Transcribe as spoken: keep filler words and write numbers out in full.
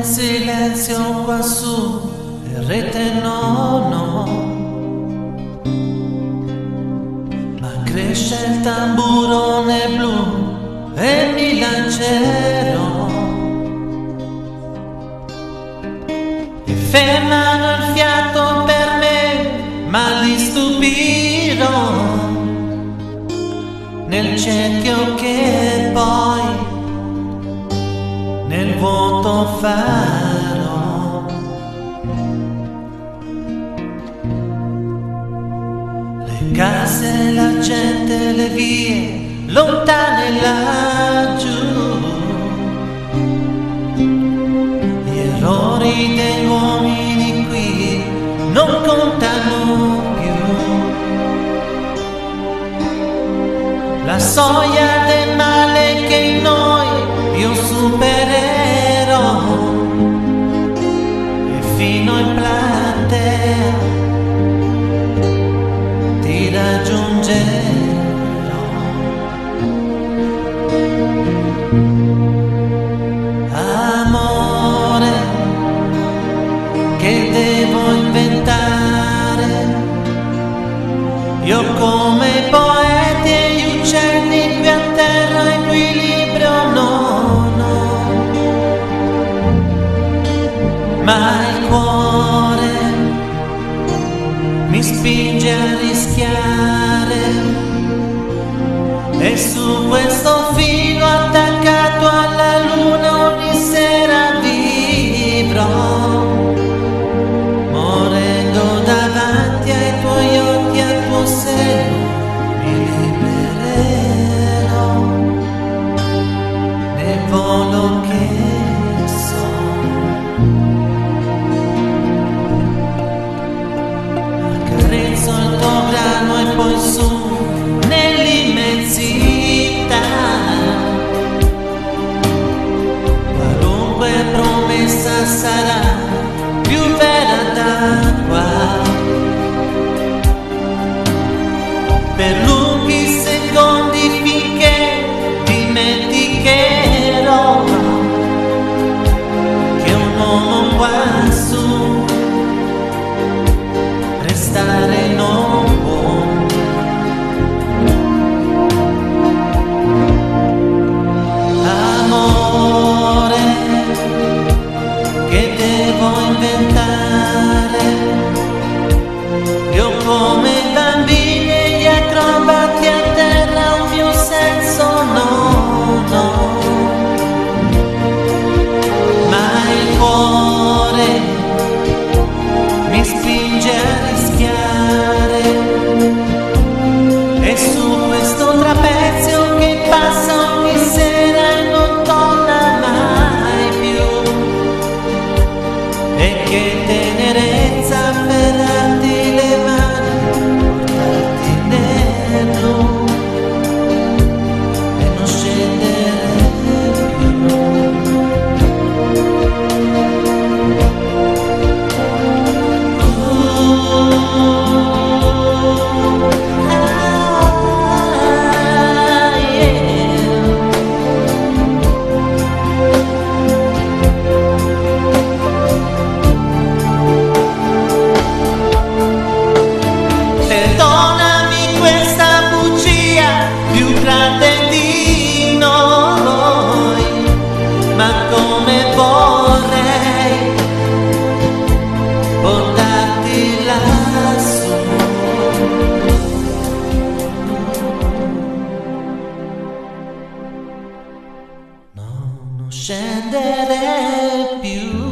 silenzio quassù e rete no, no, ma cresce il tamburone blu e mi lancerò e fermano il fiato per me, ma li stupirò nel cerchio che poi nel vuoto farò. Le case, la gente, le vie lontane laggiù, gli errori degli uomini qui non contano più. La soglia del male che in noi io supererò e fino in platea ti raggiungerò. Amore che devo inventare, io come i poeti e gli uccelli qui a terra equilibrio no, no, ma il cuore mi spinge a rischiare e su questo filo attaccato alla luna ogni sera vivrò, morendo davanti ai tuoi occhi, al tuo seno mi libererò nel volo che so. Accarezzo il tuo grano e poi su nell'immensità qualunque promessa sarà più vera d'acqua. Per lunghi secondi finché dimenticherò che un uomo quassù restare non può. Amore che devo inventare, io come i bambini e gli acrobati a terra un mio senso no, no, ma il cuore mi spinge a rischiare e su questo trapezio che passa ogni sera e non torna mai più, e che tenerezza afferrarti le mani, portarti nel blu e non scendere più. Perdonami questa bugia più grande di noi, ma come vorrei portarti lassù. No, non scendere più.